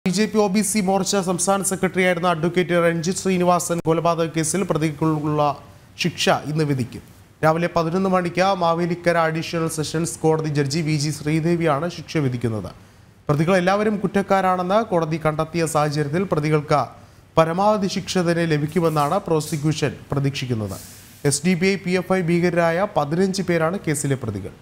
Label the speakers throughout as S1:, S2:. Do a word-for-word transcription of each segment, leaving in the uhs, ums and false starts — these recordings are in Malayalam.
S1: B J P O B C Morcha സംസ്ഥാന സെക്രട്ടറിയായിരുന്ന അഡ്വക്കേറ്റ് രഞ്ജിത്ത് ശ്രീനിവാസൻ കൊലപാതക കേസിൽ പ്രതികൾക്കുള്ള ശിക്ഷ ഇന്ന് വിധിക്കും. രാവിലെ പതിനൊന്ന് മണിക്ക് മാവേലിക്കര അഡീഷണൽ സെഷൻസ് കോടതി ജഡ്ജി വി ജി ശ്രീദേവിയാണ് ശിക്ഷ വിധിക്കുന്നത്. പ്രതികൾ എല്ലാവരും കുറ്റക്കാരാണെന്ന് കോടതി കണ്ടെത്തിയ സാഹചര്യത്തിൽ പ്രതികൾക്ക് പരമാവധി ശിക്ഷ തന്നെ ലഭിക്കുമെന്നാണ് പ്രോസിക്യൂഷൻ പ്രതീക്ഷിക്കുന്നത്. S D B I P F I ഭീകരരായ പതിനഞ്ച് പേരാണ് കേസിലെ പ്രതികൾ.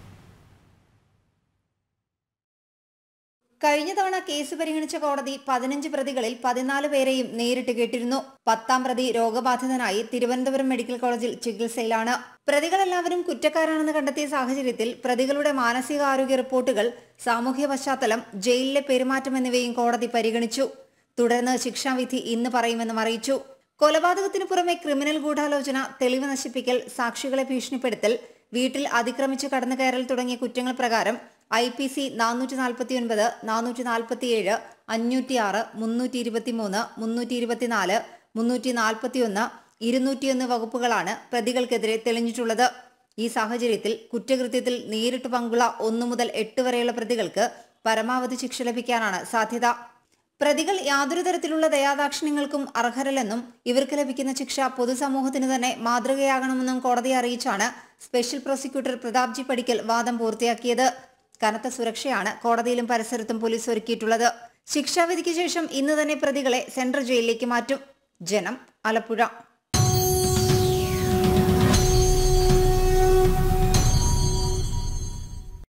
S2: കഴിഞ്ഞ തവണ കേസ് പരിഗണിച്ച കോടതി പതിനഞ്ച് പ്രതികളിൽ പതിനാല് പേരെയും നേരിട്ട് കേട്ടിരുന്നു. പത്താം പ്രതി രോഗബാധിതനായി തിരുവനന്തപുരം മെഡിക്കൽ കോളേജിൽ ചികിത്സയിലാണ്. പ്രതികളെല്ലാവരും കുറ്റക്കാരാണെന്ന് കണ്ടെത്തിയ സാഹചര്യത്തിൽ പ്രതികളുടെ മാനസികാരോഗ്യ റിപ്പോർട്ടുകൾ, സാമൂഹ്യ പശ്ചാത്തലം, ജയിലിലെ പെരുമാറ്റം എന്നിവയും കോടതി പരിഗണിച്ചു. തുടർന്ന് ശിക്ഷാവിധി ഇന്ന് പറയുമെന്നും അറിയിച്ചു. കൊലപാതകത്തിനു പുറമെ ക്രിമിനൽ ഗൂഢാലോചന, തെളിവ് നശിപ്പിക്കൽ, സാക്ഷികളെ ഭീഷണിപ്പെടുത്തൽ, വീട്ടിൽ അതിക്രമിച്ചു കടന്നു കയറൽ തുടങ്ങിയ കുറ്റങ്ങൾ പ്രകാരം ഐ പി സി നാനൂറ്റി നാൽപ്പത്തി ഒൻപത്, നാനൂറ്റി നാൽപ്പത്തി ഏഴ്, അഞ്ഞൂറ്റി ആറ്, മുന്നൂറ്റി ഇരുപത്തി മൂന്ന്, മുന്നൂറ്റി ഇരുപത്തിനാല്, മുന്നൂറ്റി നാൽപ്പത്തി ഒന്ന്, ഇരുന്നൂറ്റിയൊന്ന് വകുപ്പുകളാണ് പ്രതികൾക്കെതിരെ തെളിഞ്ഞിട്ടുള്ളത്. ഈ സാഹചര്യത്തിൽ കുറ്റകൃത്യത്തിൽ നേരിട്ട് പങ്കുള്ള ഒന്നു മുതൽ എട്ട് വരെയുള്ള പ്രതികൾക്ക് പരമാവധി ശിക്ഷ ലഭിക്കാനാണ് സാധ്യത. പ്രതികൾ യാതൊരു തരത്തിലുള്ള ദയാദാക്ഷിണ്യങ്ങൾക്കും അർഹരല്ലെന്നും ഇവർക്ക് ലഭിക്കുന്ന ശിക്ഷ പൊതുസമൂഹത്തിന് തന്നെ മാതൃകയാകണമെന്നും കോടതിയെ അറിയിച്ചാണ് special prosecutor Prathap G Padikkal വാദം പൂർത്തിയാക്കിയത്. കനത്ത സുരക്ഷയാണ് കോടതിയിലും പരിസരത്തും പോലീസ് ഒരുക്കിയിട്ടുള്ളത്. ശിക്ഷാവിധിക്ക് ശേഷം ഇന്ന് തന്നെ പ്രതികളെ സെൻട്രൽ ജയിലിലേക്ക് മാറ്റും. ജനം, ആലപ്പുഴ.